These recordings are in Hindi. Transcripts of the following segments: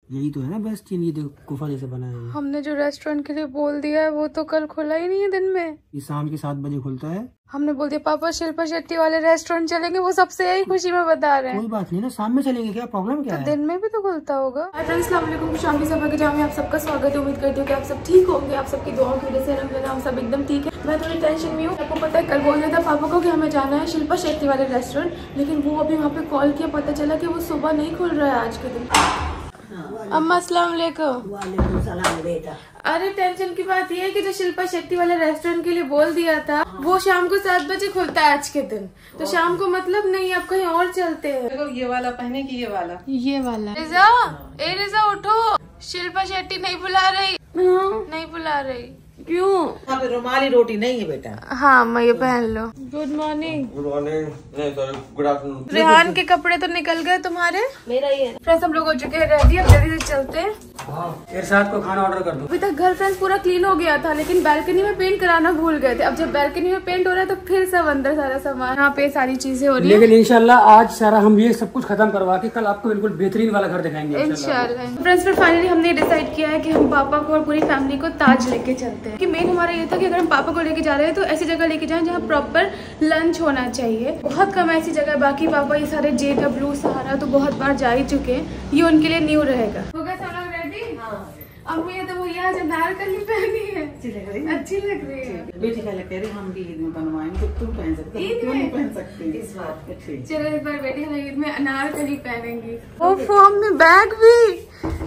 यही तो है ना बेस्ट चीज, ये देखो गुफा जैसे बना है। हमने जो रेस्टोरेंट के लिए बोल दिया है वो तो कल खुला ही नहीं है दिन में। ये शाम के 7 बजे खुलता है। हमने बोल दिया पापा शिल्पा शेट्टी वाले रेस्टोरेंट चलेंगे, वो सबसे यही खुशी में बता रहे हैं। कोई बात नहीं ना, शाम में चलेंगे, क्या प्रॉब्लम क्या है? दिन में भी तो खुलता होगा। फ्रेंड्स अस्सलाम वालेकुम, शाम की सफर के जहाँ में आप सबका स्वागत है। उम्मीद करती हूँ कि आप सब ठीक होंगे, आप सबकी दुआओं की वजह से अल्हम्दुलिल्लाह हम सब एकदम ठीक है। मैं थोड़ी टेंशन में हूँ। आपको पता है कल बोल दिया था पापा को कि हमें जाना है शिल्पा शेट्टी वाले रेस्टोरेंट, लेकिन वो अभी वहाँ पे कॉल किया, पता चला कि वो सुबह नहीं खुल रहा है आज के दिन। अम्मा अस्सलाम वालेकुम। वालेकुम सलाम बेटा। अरे टेंशन की बात ये है कि जो शिल्पा शेट्टी वाले रेस्टोरेंट के लिए बोल दिया था वो शाम को 7 बजे खुलता है आज के दिन, तो शाम को मतलब नहीं, आप कहीं और चलते हैं। देखो ये वाला पहने की ये वाला रिजा, ए रिजा उठो, शिल्पा शेट्टी नहीं बुला रही। नहीं बुला रही क्यों? यहाँ पे रुमाली रोटी नहीं है बेटा। हाँ मैं ये पहन लो। Good morning. गुड मॉर्निंग, नहीं सॉरी गुड आफ्टरनून। रेहान के कपड़े तो निकल गए तुम्हारे? मेरा ही है। फ्रेंड्स हम लोग हो चुके हैं रेडी, अब जल्दी से चलते हैं। इरशाद को खाना ऑर्डर कर दो। अभी तक घर फ्रेंड्स पूरा क्लीन हो गया था, लेकिन बालकनी में पेंट कराना भूल गए थे। अब जब बालकनी में पेंट हो रहा है तो फिर सब अंदर सारा सामान, यहाँ पे सारी चीजें हो रही है। लेकिन इंशाल्लाह आज सारा हम ये सब कुछ खत्म करवा के कल आपको बिल्कुल बेहतरीन वाला घर दिखाएंगे इंशाल्लाह। फ्रेंड्स फिर फाइनली हमने डिसाइड किया है कि हम पापा को और पूरी फैमिली को ताज लेके चलते हैं। कि मेन हमारा ये था कि अगर हम पापा को लेके जा रहे हैं तो ऐसी जगह लेके जाएं जहाँ प्रॉपर लंच होना चाहिए। बहुत कम ऐसी जगह, बाकी पापा ये सारे JW सहारा तो बहुत बार जा ही चुके हैं, ये उनके लिए न्यू रहेगा। हो गए सब लोग रेडी? अम्मी ये तो वो यहाँ जो नारकली पहनी है अच्छी लग रही है। बेटी का कह रही हम भी ईद में बनवाएंगे, तुम पहन सकते हो, क्यों नहीं पहन सकते इस बात का? ठीक, चलो इस बार बेटी हम ईद में अनारकली पहनेंगी। ओफो अम्मी बैग भी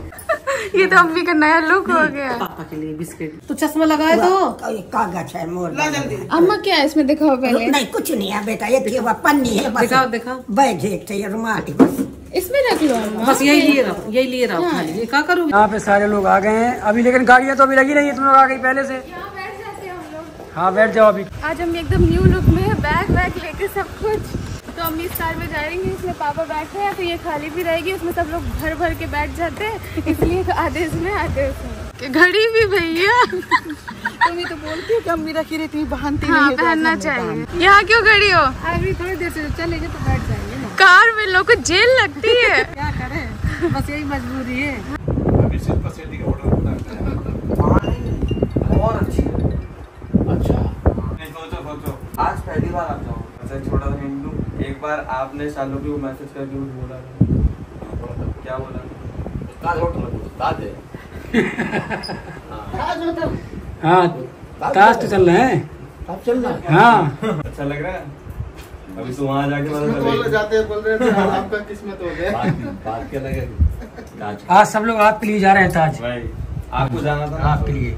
ये तो अम्मी का नया लुक हो गया। पापा के लिए बिस्किट तो चश्मा लगाए तो कागज है मोर। अम्मा क्या है इसमें, दिखाओ पहले। नहीं कुछ नहीं है बेटा, ये पन्नी है बस। दिखाओ दिखाओ। बैग एक चाहिए रुमाल बस, इसमें रख लो अम्मा। बस यही लिए रहो खाली। ये क्या करूँ? यहाँ पे सारे लोग आ गए हैं अभी, लेकिन गाड़ियाँ तो अभी लगी नहीं है, तुम लोग आ गई पहले से। यहाँ बैठ जाते हैं हम लोग। हाँ बैठ जाओ अभी। आज हम एकदम न्यू लुक में है, बैग लेके सब कुछ। तो अम्मी इस कार में जाएंगे, इसमें पापा बैठे हैं, तो ये खाली भी रहेगी, उसमें सब लोग भर के बैठ जाते हैं, इसलिए आधे इसमें आधे उसमें। घड़ी भी भैया तुम ये तो बोलती हो कि अम्मी रखी रहती है, बहानती हाँ पहनना चाहिए। यहाँ क्यों खड़ी हो? अभी थोड़ी देर से चलेंगे तो बैठ जाएंगे ना। कार में लोग को जेल लगती है। क्या करें, बस यही मजबूरी है। अभी शिल्पा शेट्टी का ऑर्डर और अच्छी है। अच्छा सोचो आज पहली बार आता हूँ। अच्छा छोटा सा हिंदू, एक बार आपने शालू को मैसेज करके कुछ बोला था, क्या बोला? हाँ ताश तो चल रहे हैं। चल रहा है। हाँ अच्छा लग रहा है। अभी तो वहाँ जाके बोल रहे थे आपका किस्मत हो गया। बात क्या लगे? आज सब लोग आपके लिए जा रहे हैं ताज। भाई आपको जाना था आपके लिए।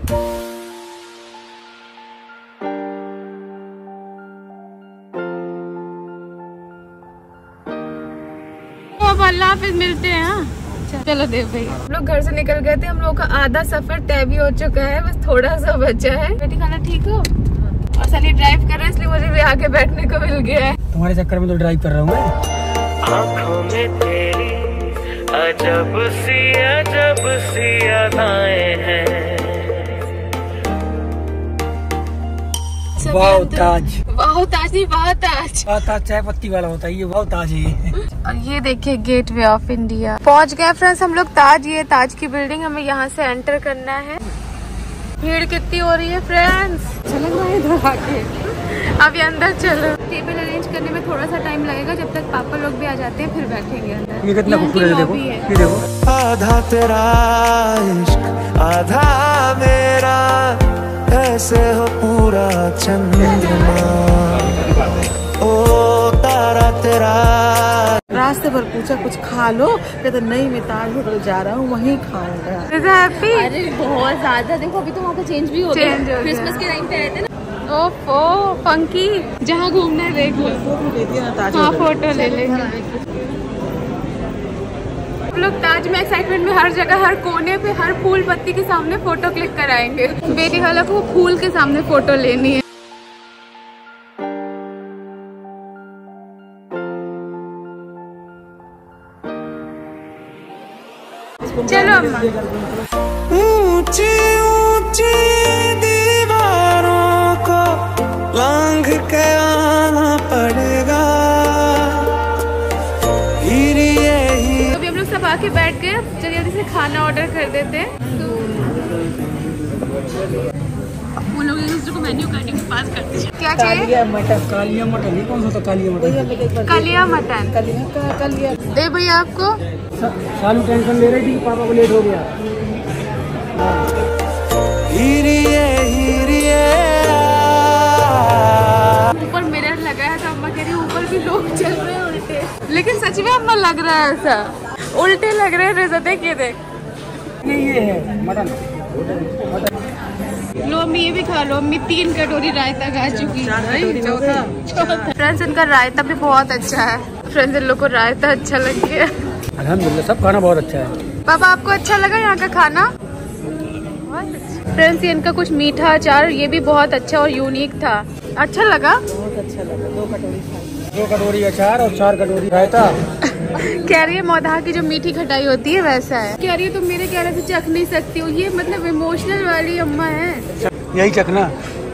अल्लाह हाफिज, मिलते हैं। हाँ चलो देव भाई, हम लोग घर से निकल गए थे, हम लोग का आधा सफर तय भी हो चुका है, बस थोड़ा सा बचा है। बेटी खाना ठीक हो? और सली ड्राइव कर रहे हैं, इसलिए मुझे भी आगे बैठने को मिल गया है। तुम्हारे चक्कर में तो ड्राइव कर रहा हूँ मैं। आँखों में तेरी अजब सी अदाएं हैं। वाह ताज, वाह ताज नहीं, वाह ताज। वाह ताज चाय पत्ती वाला होता है, ये वाह ताज है। और ये देखिए गेटवे ऑफ इंडिया। पहुंच गए फ्रेंड्स हम लोग ताज, ये ताज की बिल्डिंग, हमें यहाँ से एंटर करना है। भीड़ कितनी हो रही है फ्रेंड्स, अभी अंदर चलो। टेबल अरेंज करने में थोड़ा सा टाइम लगेगा, जब तक पापा लोग भी आ जाते हैं फिर बैठेंगे अंदर। ये कितना खूबसूरत है, देखो ये देखो। आधा तेरा इश्क आधा मेरा, ऐसे हो पूरा चंद्रमा। ओ तारा तेरा। रास्ते भर पूछा कुछ खा लो, कहते नहीं मैं ताज होटल जा रहा हूँ, वहीं खाऊंगा। अरे बहुत ज्यादा, देखो अभी तो वहाँ का चेंज भी हो गया, क्रिसमस के टाइम पे आए थे ना। ओफो फंकी, जहाँ घूमना है देख लो। फोटो ले दिया ना ताज। हाँ फोटो ले लेंगे। हम लोग ताज में एक्साइटमेंट में हर जगह, हर कोने पे, हर फूल पत्ती के सामने फोटो क्लिक कराएंगे। बेटी खाला को फूल के सामने फोटो लेनी है। चलो अम्मा। ऊंची ऊंची दीवारों को लांघ के आना पड़ेगा। तो अभी हम लोग सब आ आके बैठ गए। जल्दी जल्दी से खाना ऑर्डर कर देते हैं। तो वो लोग एक दूसरे को मेन्यू कार्डिंग पास करते हैं। क्या चाहिए? मटन, कालिया मटन, ये कौन सा होता कालिया मटन? कालिया मटन। कलिया दे भैया आपको। सालू टेंशन ले रही थी पापा को लेट हो गया। ऊपर मिरर लगा है तो अम्मा कह रही है ऊपर भी लोग चल रहे हैं उल्टे, लेकिन सच में अम्मा लग रहा है ऐसा उल्टे लग रहे हैं। रिज़ा देख ये देख। नहीं ये है मटन। लो अम्मी ये भी खा लो। अम्मी 3 कटोरी रायता खा चुकी है। फ्रेंड्स इनका रायता भी बहुत अच्छा है। फ्रेंड्स इन लोग को रायता अच्छा लग गया। अल्हम्दुलिल्लाह सब खाना बहुत अच्छा है। पापा आपको अच्छा लगा यहाँ का खाना? फ्रेंड्स इनका कुछ मीठा अचार ये भी बहुत अच्छा और यूनिक था। अच्छा लगा? बहुत अच्छा लगा। 2 कटोरी खाई। 2 कटोरी अचार और 4 कटोरी रायता। कह रही है मौधा की जो मीठी खटाई होती है वैसा है। कह रही है तुम मेरे कहने से चख नहीं सकती हो। ये मतलब इमोशनल वाली अम्मा है। यही चखना।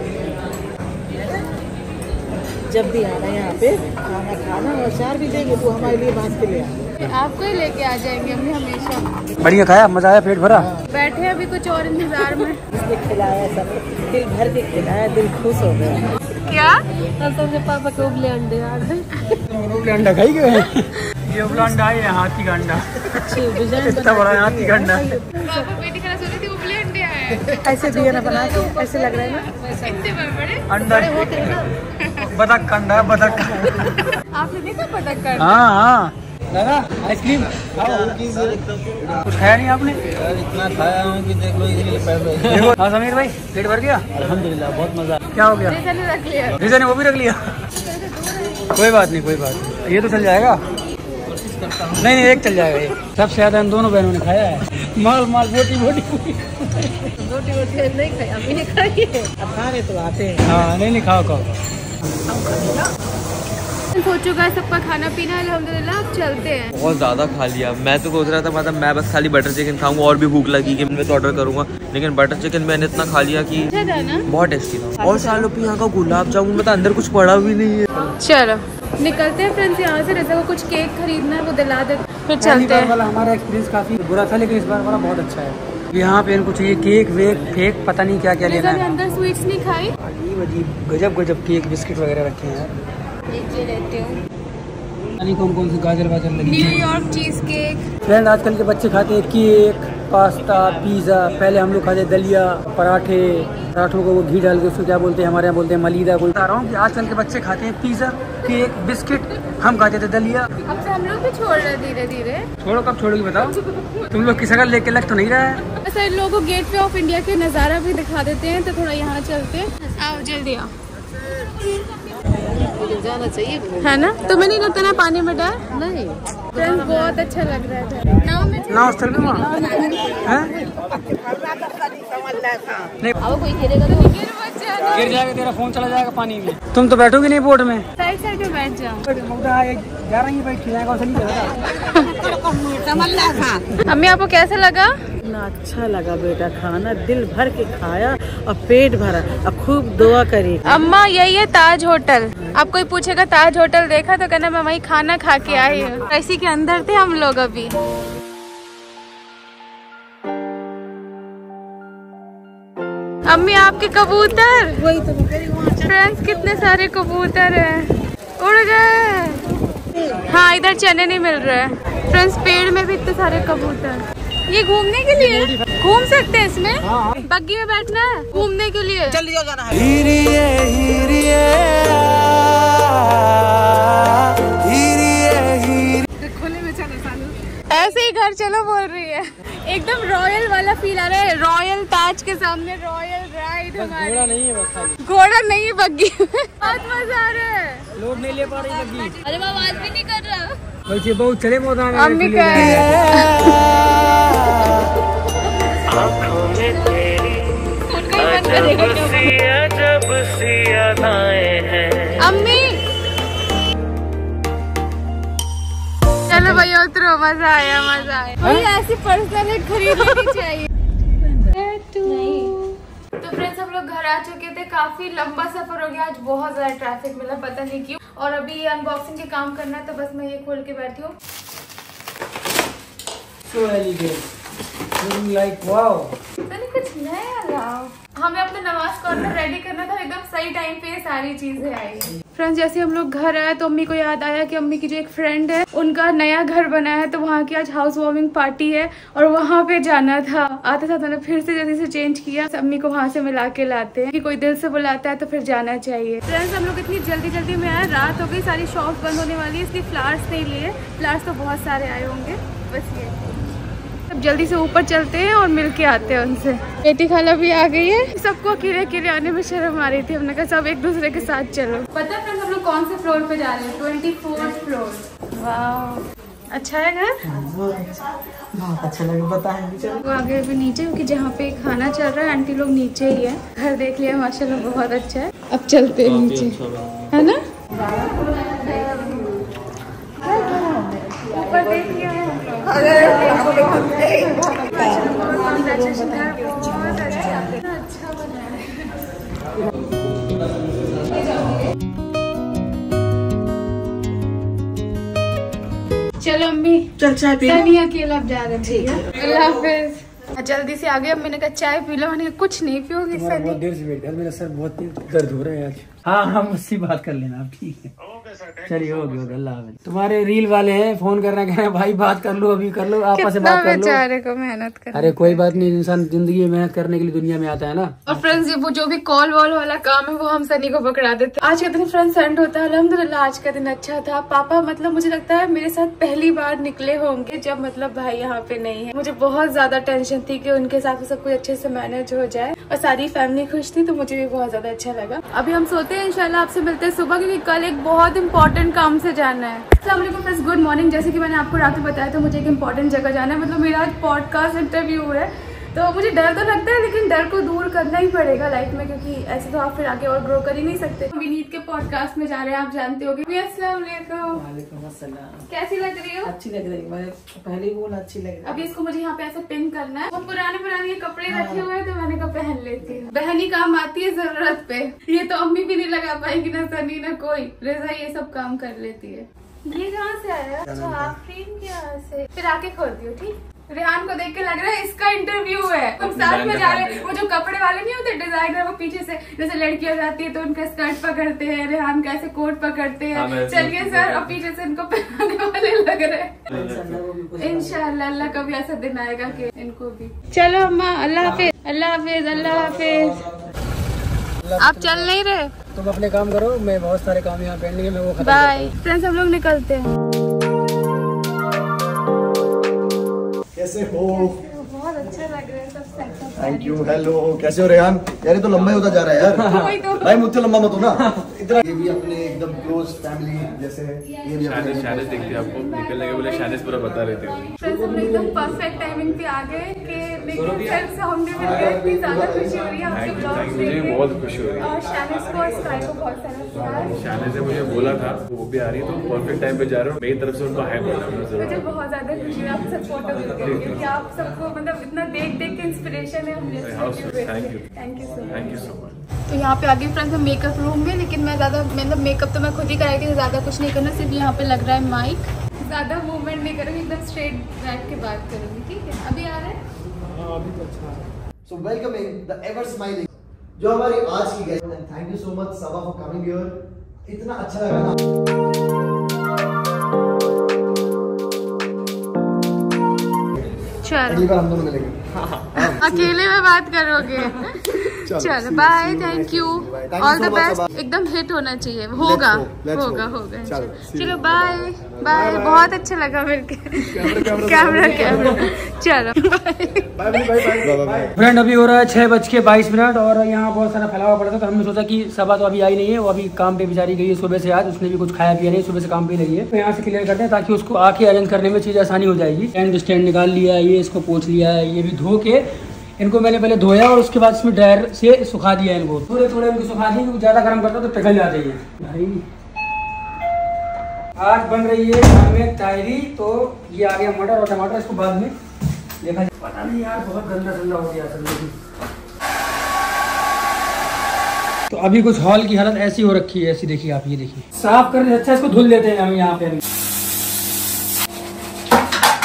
जब भी आना यहाँ पे खाना खाना और अचार भी देंगे तो हमारे लिए बांध के ले आना। आपको ही लेके आ जाएंगे अम्मी हमेशा। बढ़िया खाया, मजा आया, पेट भरा। बैठे अभी कुछ और इंतजार में। इसने खिलाया सब, दिल भर के खिलाया, दिल खुश हो गया। क्या? सबसे पापा के उबले अंडे आ गए। उबले अंडा खाई गए। ये उबला अंडा है, हाथी का अंडा। इतना बड़ा हाथी का अंडा। पापा बेटी खाना सोची थी उबले अंडे आए। ऐसे दिया ना बना के, ऐसे लग रहा है ना इतने बड़े अंडा बतख का अंडा है, बतख का। आपने देखा बतख का? हाँ हाँ दादा आइसक्रीम कुछ खाया नहीं आपने? इतना खाया हूँ कि देख लो इसीलिए पैसे। देखो हाँ समीर भाई पेट भर गया अल्हम्दुलिल्लाह बहुत मजा। क्या हो गया? रिज़ा ने रख लिया। रिज़ा ने वो भी रख लिया। कोई बात नहीं, कोई बात नहीं, ये तो चल जाएगा। नहीं नहीं एक चल जाएगा ये। सबसे ज्यादा इन दोनों बहनों ने खाया है। माल माल बोटी बोटी रोटी वोटी नहीं खाई, अभी नहीं खाई है। अब खाने तो आते हैं। हाँ नहीं खाओ खाओ। हो चुका है सबका खाना पीना अल्हम्दुलिल्लाह। अब चलते हैं। बहुत ज़्यादा खा लिया। मैं तो सोच रहा था मतलब मैं बस खाली बटर चिकन खाऊंगा और भी भूख लगी कि मैं तो ऑर्डर करूंगा, लेकिन बटर चिकन मैंने इतना खा लिया कि अच्छा था ना? बहुत टेस्टी था। और सालों पे यहाँ का गुलाब जामुन मतलब अंदर कुछ पड़ा भी नहीं है। चलो निकलते हैं फ्रेंड्स यहाँ से। रिज़ा को कुछ केक खरीदना है वो दिला दे, फिर चलते हैं। वाला हमारा एक्सपीरियंस काफी बुरा था, लेकिन इस बार वाला बहुत अच्छा है। यहाँ पे इनको चाहिए केक वेक फेक पता नहीं क्या क्या लेना रिज़ा ने है। अंदर स्वीट्स नहीं खाई। अजीब अजीब गजब गजब केक बिस्किट वगैरह रखे हैं यार। ये लेते हूँ कौन कौन सी गाजर वाजर लगी। New York cheese cake. फ्रेंड आजकल के बच्चे खाते हैं केक, पास्ता, पिज़्ज़ा। पहले हम लोग खाते दलिया, पराठे, पराठों को वो घी डाल के उसको क्या बोलते हैं, हमारे यहाँ बोलते हैं मलीदा। कोई बता रहा हूँ कि आजकल के बच्चे खाते हैं पिज़्ज़ा, केक, बिस्किट। हम खाते थे दलिया। अब से हम लोग भी छोड़ रहे हैं धीरे धीरे। छोड़ो कब छोड़ोगी बताओ? तुम लोग की शकल लेके लग तो नहीं रहा है। सर लोगों को गेट वे ऑफ इंडिया के नज़ारा भी दिखा देते हैं, तो थोड़ा यहाँ चलते हैं। आओ जल्दी आओ। जाना चाहिए है ना? तुम्हें नहीं लगता ना पानी में डर? नहीं। फ्रेंड्स बहुत अच्छा लग रहा था। नाव में नाव स्थल में वहाँ नहीं अब कोई खेलेगा तो गिर मत जाना। गिर जाएगा, तेरा फोन चला जाएगा पानी में। तुम तो बैठोगी नहीं बोट में। साइड साइड में बैठ जाओ। जा रही है बैठ के जाएगा, नहीं जाएगा। अम्मी आपको कैसा लगा? इतना अच्छा लगा बेटा, खाना दिल भर के खाया और पेट भरा और खूब दुआ करी। अम्मा यही है ताज होटल। आप कोई पूछेगा ताज होटल देखा तो कहना मैं वही खाना खा के आई हूँ। इसी के अंदर थे हम लोग अभी। अम्मी आपके कबूतर। वही तो मैं कह रही हूँ। फ्रेंड्स कितने सारे कबूतर हैं, उड़ गए। हाँ इधर चने नहीं मिल रहे हैं। फ्रेंड्स पेड़ में भी इतने सारे कबूतर। ये घूमने के लिए घूम सकते हैं इसमें? बग्गी में बैठना है घूमने के लिए। जल्दी हो जाना है। ऐसे ही घर चलो बोल रही है। एकदम रॉयल वाला फील आ रहा है। रॉयल ताज के सामने रॉयल राइड हमारी। घोड़ा नहीं है बस खाली। घोड़ा नहीं है बग्गी में। बहुत मजा आ रहा है। लोड नहीं ले पा रही बग्गी। अरे मैं आवाज भी नहीं कर रहा। वैसे बहुत चले मैदान में। अम्मी का अम्मी चलो भैया उतरो। मजा आया मजा आया। मुझे ऐसी पर्सनल खरीद लेनी चाहिए। तो फ्रेंड्स हम लोग घर आ चुके थे। काफी लंबा सफर हो गया आज, बहुत ज्यादा ट्रैफिक मिला पता नहीं क्यों। और अभी अनबॉक्सिंग के काम करना है तो बस मैं ये खोल के बैठी हूँ। So elegant. Looking like wow. मैंने कुछ नया लाओ। हमें अपना नमाज कॉर्नर रेडी करना था, एकदम सही टाइम पे सारी चीजें आई। फ्रेंड्स, जैसे हम लोग घर आए तो अम्मी को याद आया कि अम्मी की जो एक फ्रेंड है उनका नया घर बना है, तो वहाँ की आज हाउस वार्मिंग पार्टी है और वहाँ पे जाना था। आते साथ मैंने फिर से जल्दी से चेंज किया, अम्मी को वहाँ से मिला के लाते हैं कि कोई दिल से बुलाता है तो फिर जाना चाहिए। फ्रेंड्स, हम लोग इतनी जल्दी में आए, रात हो गई, सारी शॉप बंद होने वाली है, इसलिए फ्लावर्स नहीं लिए। फ्लावर्स तो बहुत सारे आए होंगे, बस ये अब जल्दी से ऊपर चलते हैं और मिल के आते हैं उनसे। बेटी खाला भी आ गई है। सबको अकेले आने में शर्म आ रही थी, हमने कहा सब एक दूसरे के साथ चलो। पता है फ्रेंड्स हम लोग कौन से फ्लोर पे जा रहे हैं? 24th floor. वाह, अच्छा है घर? बहुत अच्छा लगे, बताएं। वो आगे अभी नीचे, क्योंकि जहाँ पे खाना चल रहा है आंटी लोग नीचे ही है। घर देख लिया माशाल्लाह, बहुत अच्छा है। अब चलते हैं नीचे, है ना? ऊपर देख लिया है हम लोग। अच्छा बना है। चलो अम्मी, चल चाय पी। नहीं अकेला अब जा रहे हैं। अल्लाह हाफिज। जल्दी से आ गई। अम्मी ने कहा चाय पी लो, मैंने कहा कुछ नहीं पियोगी सर? बहुत देर से बैठ गया, मेरा सर बहुत दर्द हो रहा है आज। हाँ हाँ, मुझसे बात कर लेना आप, ठीक है? चलिए, हो गया, अल्लाह हाफिज। तुम्हारे रील वाले हैं, फोन करना, कह रहे हैं भाई बात कर लो, अभी कर लो, आपस में बात कर लो। बेचारे को मेहनत कर। अरे कोई बात नहीं, इंसान जिंदगी में मेहनत करने के लिए दुनिया में आता है ना। और फ्रेंड्स, ये वो जो भी कॉल वॉल वाला काम है वो हम सनी को पकड़ा देते। आज का दिन फ्रेंड्स एंड होता है, अल्हम्दुलिल्लाह आज का दिन अच्छा था। पापा मतलब मुझे लगता है मेरे साथ पहली बार निकले होंगे जब मतलब भाई यहाँ पे नहीं है। मुझे बहुत ज्यादा टेंशन थी कि उनके साथ सब कुछ अच्छे से मैनेज हो जाए और सारी फैमिली खुश थी, तो मुझे भी बहुत ज्यादा अच्छा लगा। अभी हम सोते हैं, इंशाल्लाह आपसे मिलते हैं सुबह, क्योंकि कल एक बहुत इंपॉर्टेंट काम से जाना है। अस्सलाम वालेकुम फ्रेंड्स, गुड मॉर्निंग। जैसे कि मैंने आपको रात में बताया, तो मुझे एक इंपॉर्टेंट जगह जाना है। मतलब मेरा आज पॉडकास्ट इंटरव्यू है, तो मुझे डर तो लगता है, लेकिन डर को दूर करना ही पड़ेगा लाइफ में, क्योंकि ऐसे तो आप फिर आगे और ग्रो कर ही नहीं सकते। विनीत के पॉडकास्ट में जा रहे हैं, आप जानते होंगे। अस्सलाम वालेकुम। वालेकुम अस्सलाम। कैसी लग रही हो? अच्छी लग रही है, मैंने पहले ही बोला अच्छी लग रही है। अभी इसको मुझे यहाँ पे ऐसे पिन करना है। वो पुराने कपड़े रखे हुए हैं, तो मैंने कहा पहन लेती हूँ। बहन ही काम आती है जरूरत पे। ये तो अम्मी भी नहीं लगा पाएंगी, ना सनी ना कोई। रजा ये सब काम कर लेती है। ये कहाँ से आया? अच्छा, आफरीन के यहाँ से। फिर आके खोल दियो, ठीक? रेहान को देख के लग रहा है इसका इंटरव्यू है। हम साथ में जा रहे हैं। वो जो कपड़े वाले नहीं होते डिजाइनर, वो पीछे से जैसे लड़कियां जाती है तो उनका स्कर्ट पकड़ते हैं, रेहान का ऐसे कोट पकड़ते हैं। चलिए सर, और पीछे से इनको पहनाने वाले लग रहे हैं। इंशाल्लाह अल्लाह कभी ऐसा दिन आएगा कि इनको भी। चलो अम्मा, अल्लाह हाफिज। अल्लाह हाफिज, अल्लाह हाफिज। आप चल नहीं रहे? तुम अपने काम करो, मैं बहुत सारे काम यहाँ पेंडिंग है, मैं वो खत्म बाय फ्रेंड्स, हम लोग निकलते हैं। कैसे हो? बहुत अच्छा लग रहा है सब सेट। Thank you. हेलो, कैसे हो रेहान? यार ये तो लंबा ही होता जा रहा है यार। भाई मुझसे लंबा मत हो ना इतना। ये भी अपने एकदम क्लोज फैमिली जैसे। ये भी शानिस देखते हैं आपको निकलने के बोले, शानिस पूरा बता रहे थे। फ्रेंड्स, हम एकदम परफेक्ट टाइमिंग पे आ गए कि लेकिन फ्रेंड्स हमने मिल गए। इतनी ज्यादा खुशी हो रही है आपके ब्लॉग मुझे भी बहुत खुशी हो रही है। और शानिस को और स्काई को बहुत सारा प्यार। शानिस ने मुझे बोला था वो भी आ रही है, तो परफेक्ट टाइम पे जा रहे हो। मेरी तरफ से उनको हाई बोलना मुझे बहुत ज्यादा खुशी है आप सब फोटो मिलते हैं, क्योंकि आप सबको मतलब इतना देख के इंस्पिरेशन है। Thank you so much. तो यहाँ पे आ गई फ्रेंड्स हम मेकअप रूम में, लेकिन मैं ज्यादा मतलब मेकअप तो मैं खुद ही कराई थी, ज्यादा कुछ नहीं करना। सिर्फ यहाँ पे लग रहा है माइक, ज्यादा मूवमेंट नहीं करूँगी, एकदम स्ट्रेट बैठ के बात करूँगी, ठीक है? अभी आ रहे हैं। अभी तो अच्छा है। So welcoming the ever smiling जो हमारी आज की guest. And thank you so much Saba for coming here. इतना अच्छा लगा ना। अगली बार हम दोनों मिलेंगे। अकेले में बात करोगे? चलो bye, thank you, all the best. एकदम हिट होना चाहिए, होगा होगा होगा। चलो बाय बाय, बहुत अच्छा लगा मिलके। कैमरा चलो बाय। फ्रेंड, अभी हो रहा है 6:22 और यहाँ बहुत सारा फैलावा पड़ा था, तो हमने सोचा कि सबा तो अभी आई नहीं है, वो अभी काम पे बेचारी गई है सुबह से। आज उसने भी कुछ खाया पिया नहीं, सुबह से काम पे लगी है। तो यहाँ से क्लियर करते हैं ताकि उसको आके अरेंज करने में चीज़ आसानी हो जाएगी। स्टैंड निकाल लिया, ये इसको पोंछ लिया है, ये भी धो के इनको मैंने पहले धोया और उसके बाद इसमें ड्रायर से सुखा दिया इनको। थोड़े थोड़े इनको सुखा दिए, क्योंकि ज़्यादा गर्म करता तो पिघल जाते हैं भाई। आज बन रही है घर में तायरी, तो ये आ गया मटर और टमाटर, इसको बाद में देखा जाए। पता नहीं यार, बहुत गंदा ठंडा हो गया असल में। तो अभी कुछ हॉल की हालत ऐसी हो रखी है, ऐसी देखिए आप, ये देखिए। साफ करने अच्छा इसको धुल देते हैं हम यहाँ पे।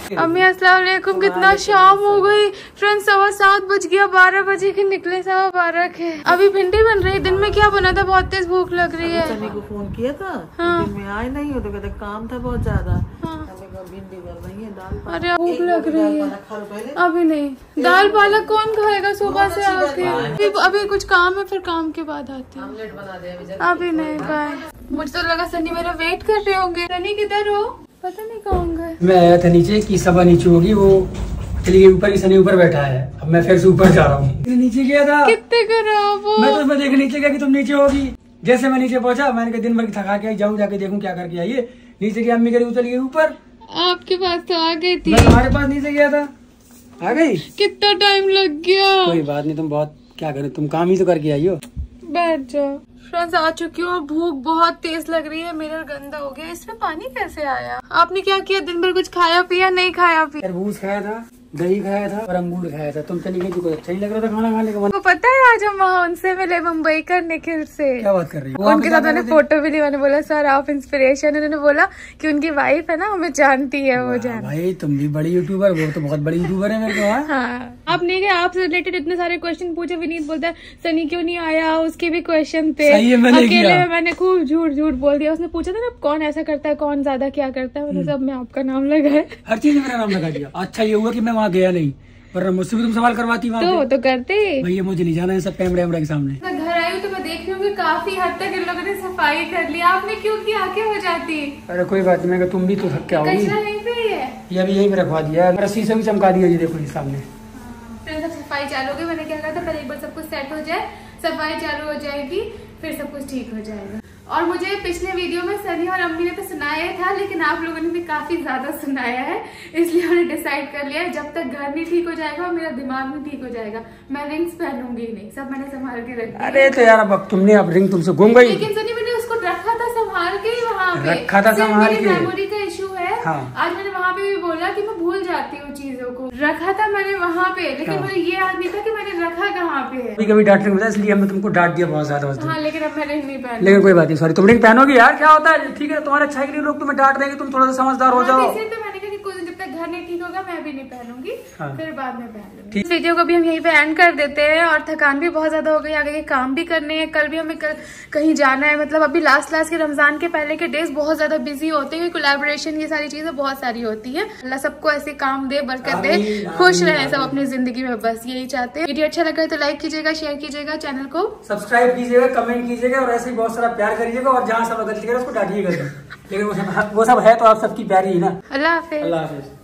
अम्मी अस्सलाम वालेकुम। कितना शाम हो गई फ्रेंड्स, 7:15 बज गया। 12 बजे के निकले, 12:15 के। अभी भिंडी बन रही है। दिन में क्या बना था? बहुत तेज भूख लग रही है। सनी को फोन किया था, हाँ। दिन में आए नहीं हो तो कहते काम था बहुत ज्यादा। हाँ। भिंडी बन रही है, दाल। अरे भूख लग रही है। खा लो पहले। अभी नहीं, दाल पालक कौन खाएगा सुबह से आके? अभी कुछ काम है, फिर काम के बाद आते हैं। ऑमलेट बना दे अभी नहीं, बाय। मुझे तो लगा सनी मेरा वेट कर रहे होंगे। सनी किधर हो? पता नहीं कौन गए। मैं आया था नीचे कि सबा नीचे होगी, वो चली गई ऊपर ही, सनी ऊपर बैठा है। अब मैं फिर से ऊपर जा रहा हूँ। नीचे गया था, कितने खराब हो। मैं तो उसमें देख नीचे गया कि तुम नीचे होगी। जैसे मैं नीचे पहुंचा, मैंने कहा दिन भर थका के जाऊँ, जाके देखूं क्या करके आई है। नीचे गया, अम्मी करी उतर गई ऊपर। आपके पास तो आ गई थी। मैं तुम्हारे पास नीचे गया था, आ गई। कितना टाइम लग गया। कोई बात नहीं, तुम बहुत क्या करे, तुम काम ही तो करके आई हो। बैठ जाओ। फ्रेंड्स आ चुकी हूँ और भूख बहुत तेज लग रही है। मिरर गंदा हो गया। इसमें पानी कैसे आया? आपने क्या किया? दिन भर कुछ खाया पिया? नहीं खाया पिया? तरबूज खाया था, दही खाया था और अंगूर खाया था। तुम चली गई थी, कुछ अच्छा नहीं लग रहा था खाना खाने का। वो पता है आज हम वहाँ उनसे मिले, मुंबई का निखिल से। क्या बात कर रही हो? उनके साथ मैंने फोटो भी ली। मैंने बोला सर आप इंस्पिरेशन। उन्होंने बोला कि उनकी वाइफ है ना, हमें जानती है वो। जान भाई तुम भी बड़ी यूट्यूबर, वो तो बहुत बड़ी यूट्यूबर है मेरे को। हाँ, आप नहीं गए? आपसे रिलेटेड इतने सारे क्वेश्चन पूछे। विनीत बोलता है सनी क्यों नहीं आया, उसके भी क्वेश्चन थे। सही है, मैंने अकेले किया। में मैंने खूब झूठ बोल दिया। उसने पूछा था ना कौन ऐसा करता है, कौन ज्यादा क्या करता है। मैंने सब में आपका नाम लगाया। हर चीज में मेरा नाम लगा दिया। अच्छा ये हुआ कि मैं वहाँ गया नहीं, पर मुझसे भी तुम सवाल करवाती वहाँ पे। तो करते भैया मुझे नहीं जाना है सब कैमरे वैमरे के सामने। मैं घर आई हूँ तो मैं देख रही हूँ कि काफी हद तक इन लोगों ने सफाई कर लिया। आपने क्यों किया? आके हो जाती। अरे कोई बात नहीं, मैं कहा तुम भी तो थक के आओगी। कचरा नहीं पे है। ये अभी यहीं पे रखवा दिया है, रस्सी से भी चमका दिया। ये देखो ये सामने। फिर सब सफाई चालू हो गई। मैंने क्या कहा था पहले एक बार सब कुछ सेट हो जाए, सफाई चालू हो जाएगी, फिर सब कुछ ठीक हो जाएगा। और मुझे पिछले वीडियो में सनी और अम्मी ने तो सुनाया था, लेकिन आप लोगों ने भी काफी ज्यादा सुनाया है, इसलिए मैंने डिसाइड कर लिया है जब तक घर नहीं ठीक हो जाएगा और मेरा दिमाग नहीं ठीक हो जाएगा, मैं रिंग्स पहनूंगी नहीं। सब मैंने संभाल के रख दिया। अरे तो यार अब तुमने अब रिंग तुमसे गुम गई। लेकिन सनी मैंने उसको रखा था संभाल के ही वहाँ पे। रखा था संभाल के। मेमोरी का इशू है। हाँ। आज मैंने वहाँ पे भी बोला कि मैं भूल जाती हूँ चीजों को। रखा था मैंने वहाँ पे, लेकिन मुझे ये याद नहीं था कि मैंने रखा कहाँ पे है। कभी कभी डांटने को मिला, इसलिए हमने तुमको डांट दिया बहुत ज्यादा। हाँ, लेकिन अब मैं रिंग नहीं पहन। लेकिन कोई बात नहीं, सॉरी। तुम रिंग पहनोगी यार, क्या होता है, ठीक है। तुम्हारे अच्छाई के लिए लोग तुम्हें डांट देंगे, तुम थोड़ा सा समझदार हो जाओ। इसलिए तो मैंने कहा कि कुछ दिन जब तक घर नहीं ठीक होगा मैं भी नहीं पहनूंगी। हाँ। फिर बाद में पहन लूंगी। इस वीडियो को भी हम यहीं पे एंड कर देते हैं। और थकान भी बहुत ज्यादा हो गई, आगे के काम भी करने हैं। कल भी हमें कहीं जाना है। मतलब अभी लास्ट के रमजान के पहले के डेज बहुत ज्यादा बिजी होते हैं। कोलैबोरेशन ये सारी चीजें बहुत सारी होती है। अल्लाह सबको ऐसे काम दे, बरकत दे, खुश रहे सब अपनी जिंदगी में, बस यही चाहते हैं। वीडियो अच्छा लगा तो लाइक कीजिएगा, शेयर कीजिएगा, चैनल को सब्सक्राइब कीजिएगा, कमेंट कीजिएगा और ऐसे ही बहुत सारा प्यार करिएगा। और जहाँ सब गलती करे उसको डांटिएगा। लेकिन वो सब है तो आप सबकी प्यारी ही ना। अल्लाह हाफिज। अल्लाह हाफिज।